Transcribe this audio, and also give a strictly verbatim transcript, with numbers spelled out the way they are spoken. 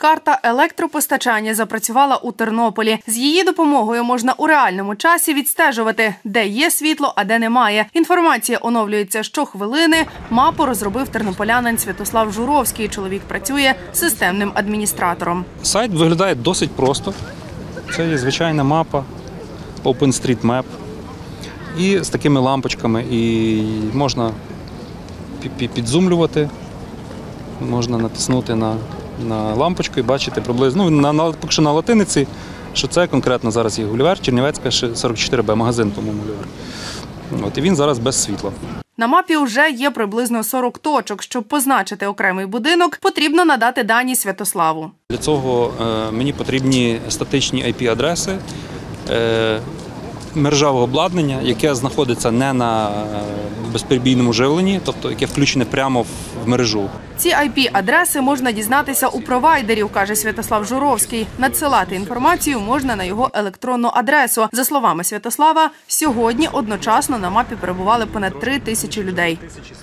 Карта електропостачання запрацювала у Тернополі. З її допомогою можна у реальному часі відстежувати, де є світло, а де немає. Інформація оновлюється щохвилини. Мапу розробив тернополянин Святослав Журовський. Чоловік працює системним адміністратором. Сайт виглядає досить просто. Це є звичайна мапа OpenStreetMap. І з такими лампочками. І можна підзумлювати, можна натиснути на на лампочку і бачити приблизно, ну, на, на, поки що на латиниці, що це конкретно зараз є Гулівер, Чернівецька, сорок чотири Б, магазин, по-моєму, Гулівер. От, і він зараз без світла. На мапі вже є приблизно сорок точок. Щоб позначити окремий будинок, потрібно надати дані Святославу. Для цього е, мені потрібні статичні ай пі-адреси, е, мережевого обладнання, яке знаходиться не на безперебійному живленні, тобто яке включене прямо в мережу. Ці ай пі-адреси можна дізнатися у провайдерів, каже Святослав Журовський. Надсилати інформацію можна на його електронну адресу. За словами Святослава, сьогодні одночасно на мапі перебували понад три тисячі людей.